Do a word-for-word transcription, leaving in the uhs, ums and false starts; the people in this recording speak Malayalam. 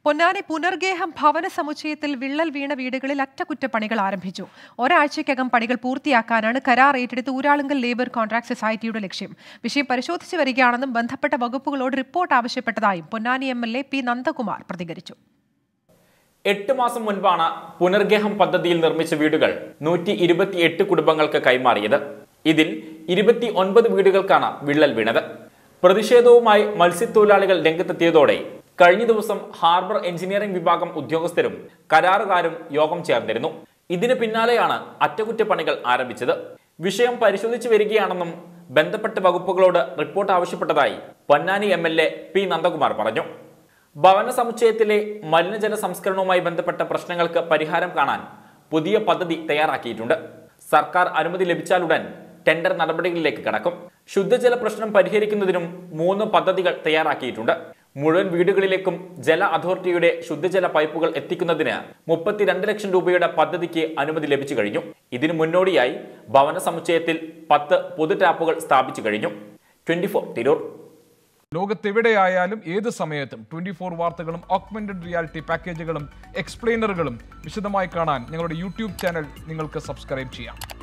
പൊന്നാനി പുനർഗേഹം ഭവന സമുച്ചയത്തിൽ വിള്ളൽ വീണ വീടുകളിൽ അറ്റകുറ്റപ്പണികൾ ആരംഭിച്ചു. ഒരാഴ്ചയ്ക്കകം പണികൾ പൂർത്തിയാക്കാനാണ് കരാർ ഏറ്റെടുത്ത് ഊരാളുങ്കൽ ലേബർ കോൺട്രാക്ട് സൊസൈറ്റിയുടെ ലക്ഷ്യം. വിഷയം പരിശോധിച്ചു വരികയാണെന്നും ബന്ധപ്പെട്ട വകുപ്പുകളോട് റിപ്പോർട്ട് ആവശ്യപ്പെട്ടതായും Ponnani M L A P Nandakumar പ്രതികരിച്ചു. എട്ട് മാസം മുൻപാണ് പുനർഗേഹം പദ്ധതിയിൽ നിർമ്മിച്ച വീടുകൾ നൂറ്റി ഇരുപത്തിയെട്ട് കുടുംബങ്ങൾക്ക് കൈമാറിയത്. ഇതിൽ ഇരുപത്തി ഒൻപത് വീടുകൾക്കാണ് വിള്ളൽ വീണത്. പ്രതിഷേധവുമായി മത്സ്യത്തൊഴിലാളികൾ രംഗത്തെത്തിയതോടെ കഴിഞ്ഞ ദിവസം ഹാർബർ എഞ്ചിനീയറിംഗ് വിഭാഗം ഉദ്യോഗസ്ഥരും കരാറുകാരും യോഗം ചേർന്നിരുന്നു. ഇതിന് പിന്നാലെയാണ് അറ്റകുറ്റപ്പണികൾ ആരംഭിച്ചത്. വിഷയം പരിശോധിച്ചു വരികയാണെന്നും ബന്ധപ്പെട്ട വകുപ്പുകളോട് റിപ്പോർട്ട് ആവശ്യപ്പെട്ടതായി Ponnani M L A P Nandakumar പറഞ്ഞു. ഭവന സമുച്ചയത്തിലെ മലിനജല സംസ്കരണവുമായി ബന്ധപ്പെട്ട പ്രശ്നങ്ങൾക്ക് പരിഹാരം കാണാൻ പുതിയ പദ്ധതി തയ്യാറാക്കിയിട്ടുണ്ട്. സർക്കാർ അനുമതി ലഭിച്ചാലുടൻ ടെൻഡർ നടപടികളിലേക്ക് കടക്കും. ശുദ്ധജല പ്രശ്നം പരിഹരിക്കുന്നതിനും മൂന്ന് പദ്ധതികൾ തയ്യാറാക്കിയിട്ടുണ്ട്. മുഴുവൻ വീടുകളിലേക്കും ജല അതോറിറ്റിയുടെ ശുദ്ധജല പൈപ്പുകൾ എത്തിക്കുന്നതിന് മുപ്പത്തിരണ്ട് ലക്ഷം രൂപയുടെ പദ്ധതിക്ക് അനുമതി ലഭിച്ചു കഴിഞ്ഞു. ഇതിനു മുന്നോടിയായി ഭവന സമുച്ചയത്തിൽ പത്ത് പൊതു ടാപ്പുകൾ സ്ഥാപിച്ചു കഴിഞ്ഞു. Twenty four Tirur. ലോകത്തെവിടെയായാലും ഏത് സമയത്തും ട്വന്റി ഫോർ വാർത്തകളും ഓഗ്മെന്റഡ് റിയാലിറ്റി പാക്കേജുകളും എക്സ്പ്ലെയിനറുകളും വിശദമായി കാണാൻ ഞങ്ങളുടെ യൂട്യൂബ് ചാനൽ നിങ്ങൾക്ക് സബ്സ്ക്രൈബ് ചെയ്യാം.